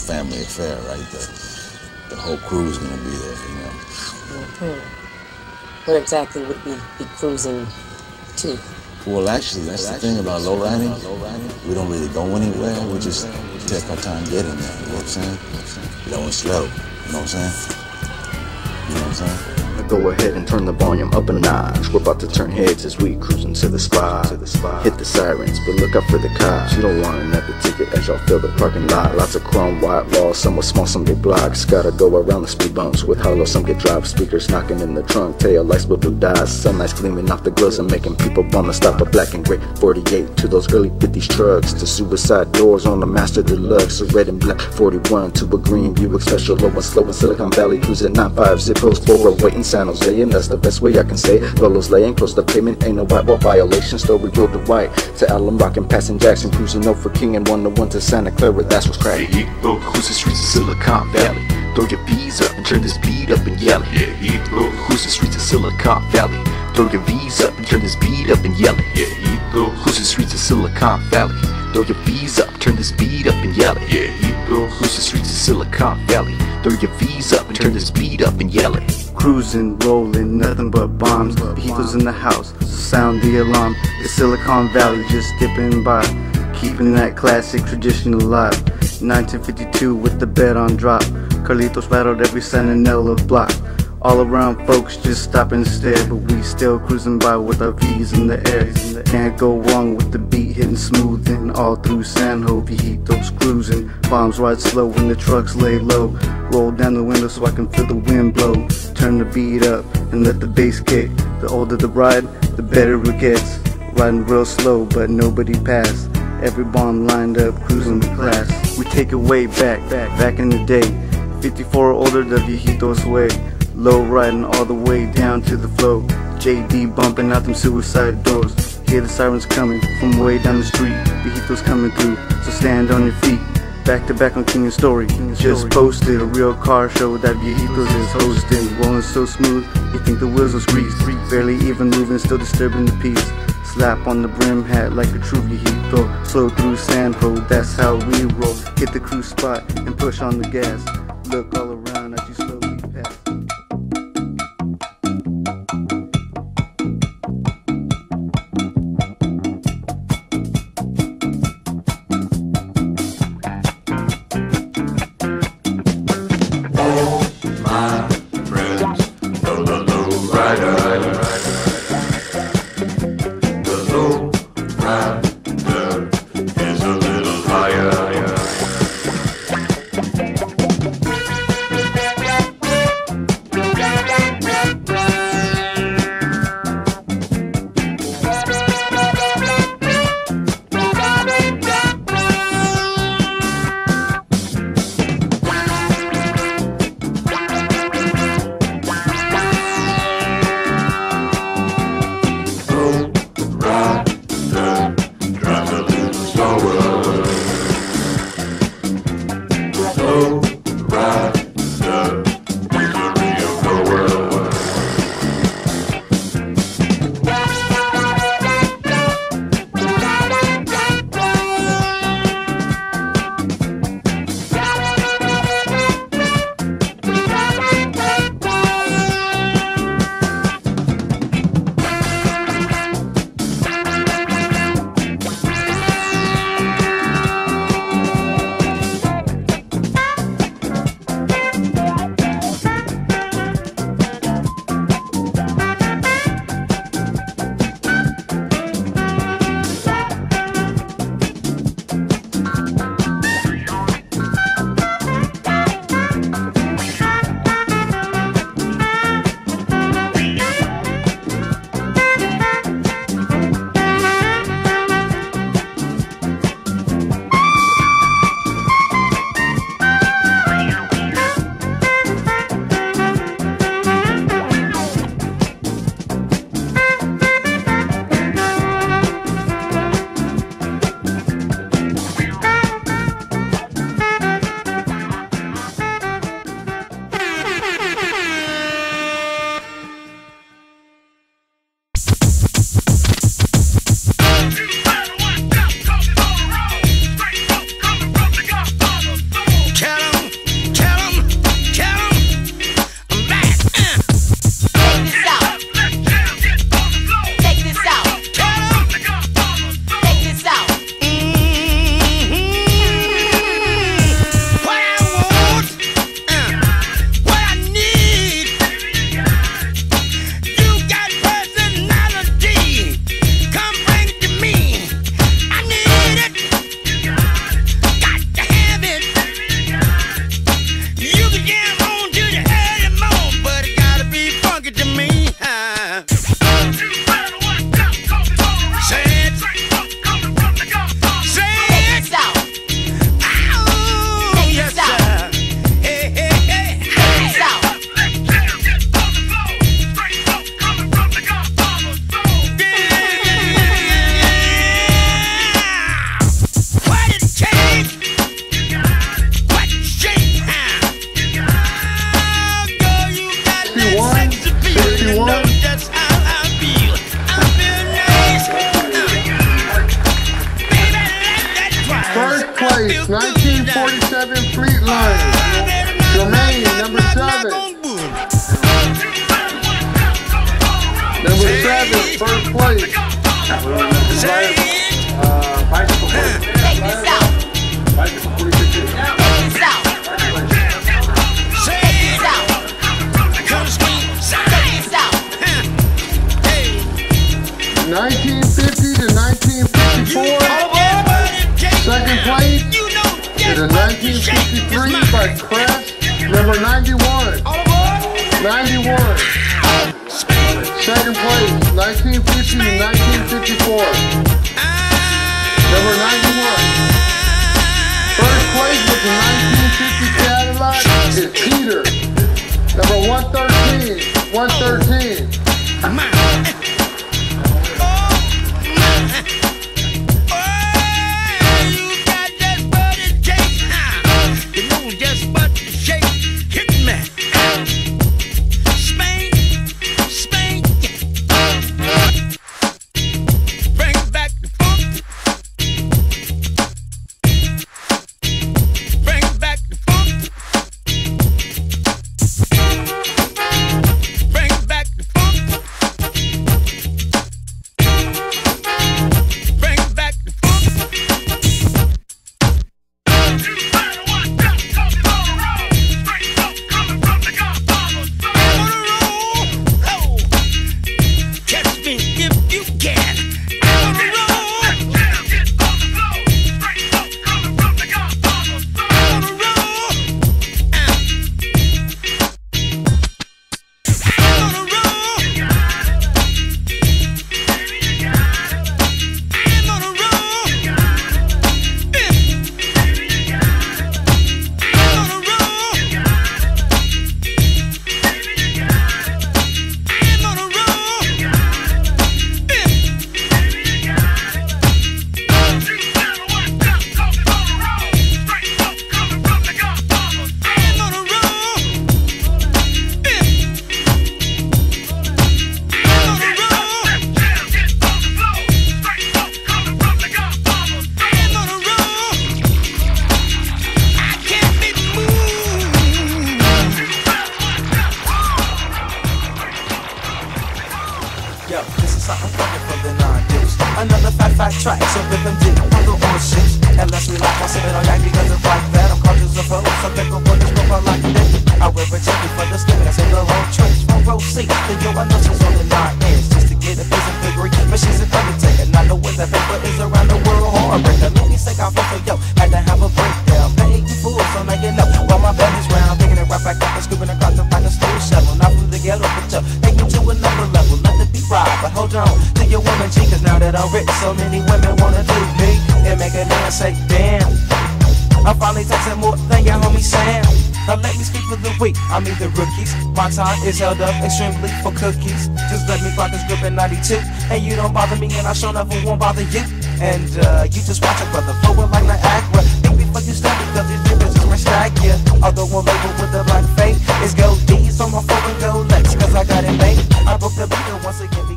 family affair, right? The whole crew is gonna be there, you know. Where exactly would we be cruising to? Well, actually, that's the thing about lowriding. We don't really go anywhere. We just take our time getting there. You know what I'm saying? You know, it's slow. You know what I'm saying? You know what I'm saying? Go ahead and turn the volume up a notch. We're about to turn heads as we cruise into the spot. Hit the sirens, but look out for the cops. You don't want another ticket as y'all fill the parking lot. Lots of chrome white walls, some are small, some get blocks. Gotta go around the speed bumps with hollow, some get dropped. Speakers knocking in the trunk, tail lights with blue dots. Sunlights gleaming off the grills and making people wanna stop. A black and gray 48 to those early 50s trucks, to suicide doors on the Master Deluxe. A red and black 41 to a green Buick Special, low and slow in Silicon Valley. Cruising 95 zip codes, Bora waiting San Jose, and that's the best way I can say it. Lolo's laying close to pavement, ain't no white wall violation. Story road to white to Allen Rock and passing Jackson, cruising over King and 101 to Santa Clara. That's what's cracking. Yeah, go cruise the streets of Silicon Valley. Throw your V's up and turn this beat up and yell it. Yeah, go cruise the streets of Silicon Valley. Throw your V's up and turn this beat up and yell it. Yeah, go cruise the streets of Silicon Valley. Throw your V's up, turn this beat up and yell it. Yeah, go cruise the streets of Silicon Valley. Throw your V's up and turn this beat up and yell it. Cruising, rolling, nothing but bombs. Vehicles in the house, so sound the alarm. It's Silicon Valley, just dipping by, keeping that classic tradition alive. 1952 with the bed on drop. Carlitos rattled every Santanella block. All around folks just stop and stare, but we still cruising by with our V's in the air. Can't go wrong with the beat hitting smooth and all through San Jovitos cruising. Bombs ride slow when the trucks lay low. Roll down the window so I can feel the wind blow. Turn the beat up and let the bass kick. The older the ride, the better it gets. Riding real slow but nobody pass. Every bomb lined up, cruising with class. We take it way back in the day. 54 or older, the viejitos way. Low riding all the way down to the flow. JD bumping out them suicide doors. Hear the sirens coming from way down the street. Viejitos coming through, so stand on your feet. Back to back on King and Story. Just posted a real car show that Viejitos is hosting. Rolling so smooth, you think the wheels will squeeze. Barely even moving, still disturbing the peace. Slap on the brim hat like a true viejito. Slow through San Ho, that's how we roll. Hit the cruise spot and push on the gas. Look all around as you slowly pass. place, 1947 Fleet Line. Jermaine, number 7. Number 7, first place. Bicycle first. Check this out. Bicycle 46. Check this out. Check this out. Check this out. 1950 to 1954. Second place is a 1953 by Crest, number 91. 91. Second place, 1950 to 1954. Number 91. First place with the 1950 Cadillac is Peter. Number 113. 113. Track, so rhythm did on the oceans. Unless we like, I'll sip it on yak because it's like that. I'm conscious of hoes, so pick up what is what I like it. I wear a jacket for the stimulus in the whole trench. From row C, then yo, I know she's on the 9 ends. Just to get a business degree, but she's an undertaker. Not know where that paper is around the world. Heartbreaker, let me say I for yo. Had to have a breakdown, paying you fools, so now you know. While my bed is round, picking it right back up and scooping across to find a stool shovel. Not from the ghetto, but yo, take me to another level. Let the beat ride, but hold on to your woman G, cause now that I'm rich, so many women wanna do me and make a dance say damn. I'm finally texting more than your homie Sam. Now let me speak for the week, I mean the rookies. My time is held up extremely for cookies. Just let me block this grip in 92. And you don't bother me and I sure enough won't bother you. And you just watch a brother forward like Niagara. Think before you step because these niggas just stack ya. Although one label with the black fate is gold D's on my phone and go Lex, cause I got it made. I broke the beat once again.